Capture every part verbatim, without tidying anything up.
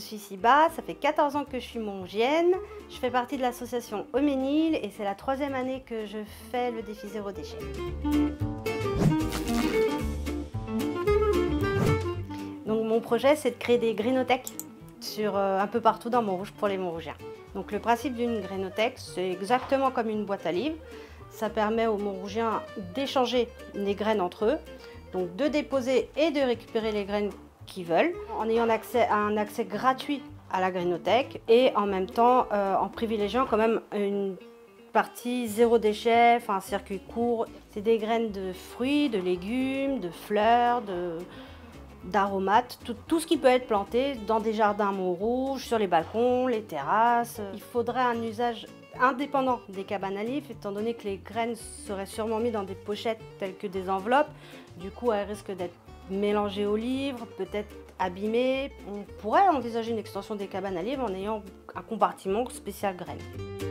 suis Siba, ça fait quatorze ans que je suis monrougienne. Je fais partie de l'association Homénil et c'est la troisième année que je fais le défi zéro déchet. Donc mon projet, c'est de créer des grénothèques sur, euh, un peu partout dans Montrouge pour les Montrougiens. Donc le principe d'une grénothèque, c'est exactement comme une boîte à livres. Ça permet aux Montrougiens d'échanger les graines entre eux, donc de déposer et de récupérer les graines qu'ils veulent, en ayant accès à un accès gratuit à la grénothèque et en même temps euh, en privilégiant quand même une partie zéro déchet, enfin un circuit court. C'est des graines de fruits, de légumes, de fleurs, de, d'aromates, tout, tout ce qui peut être planté dans des jardins à Montrouge, sur les balcons, les terrasses. Il faudrait un usage indépendant des cabanes à livres, étant donné que les graines seraient sûrement mises dans des pochettes telles que des enveloppes. Du coup, elles risquent d'être mélangées aux livres, peut-être abîmées. On pourrait envisager une extension des cabanes à livres en ayant un compartiment spécial graines.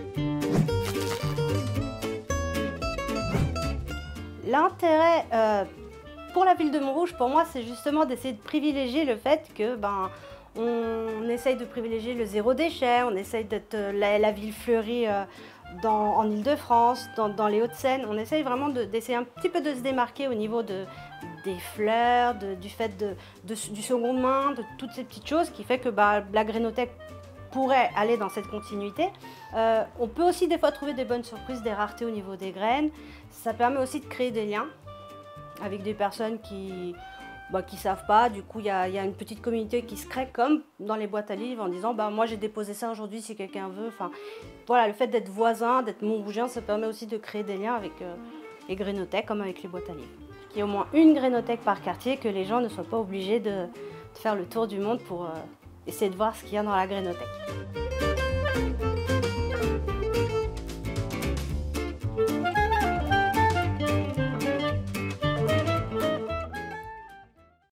L'intérêt euh, pour la ville de Montrouge, pour moi, c'est justement d'essayer de privilégier le fait que ben, on essaye de privilégier le zéro déchet, on essaye d'être la, la ville fleurie euh, dans, en Île-de-France, dans, dans les Hauts-de-Seine. On essaye vraiment d'essayer de, un petit peu de se démarquer au niveau de, des fleurs, de, du fait de, de, du seconde main, de toutes ces petites choses qui fait que bah, la grénothèque pourrait aller dans cette continuité. Euh, on peut aussi des fois trouver des bonnes surprises, des raretés au niveau des graines. Ça permet aussi de créer des liens avec des personnes qui bah, qui savent pas. Du coup, il y, y a une petite communauté qui se crée comme dans les boîtes à livres en disant bah, « moi j'ai déposé ça aujourd'hui si quelqu'un veut ». Enfin, voilà, le fait d'être voisin, d'être Montrougiens, ça permet aussi de créer des liens avec euh, les grénothèques comme avec les boîtes à livres. Qu'il y ait au moins une grénothèque par quartier, que les gens ne soient pas obligés de, de faire le tour du monde pour euh, essayer de voir ce qu'il y a dans la grénothèque.